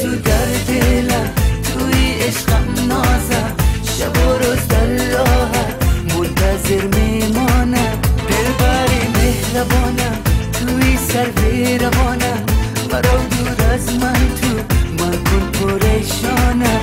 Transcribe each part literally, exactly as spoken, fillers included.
تو در دلم، توی عشقم نازم، شب و روز در راحت منتظر میمانم. دلبر مهربانم، توی سر بیروانم، مرا دور از من تو مکن پریشانم.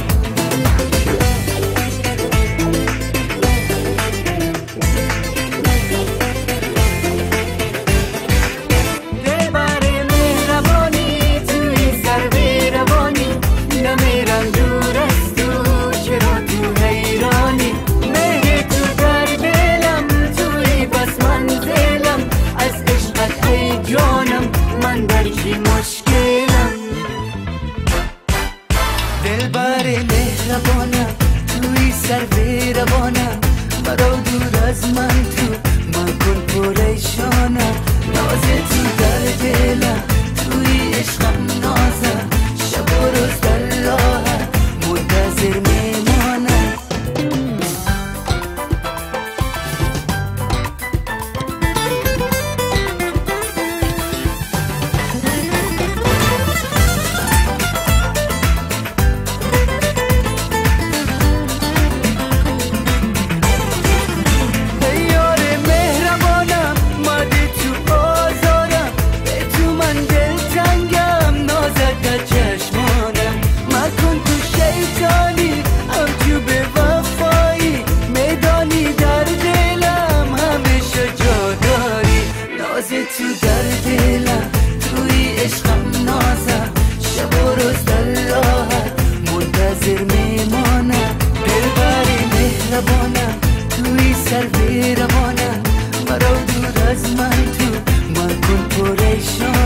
دلبر مهربانم، توی سر بیروانم، مرا دور از من تو مکن پریشانم. ناز تو در دلم، توی عشقم نازم، شب و روز در راحت منتظر میمانم. تو در دلم، توی عشقم نازم، شب و روز در راحت منتظر میمانم. دلبر مهربانم، توی سر بیروانم، مرا دور از من تو مکن پریشانم.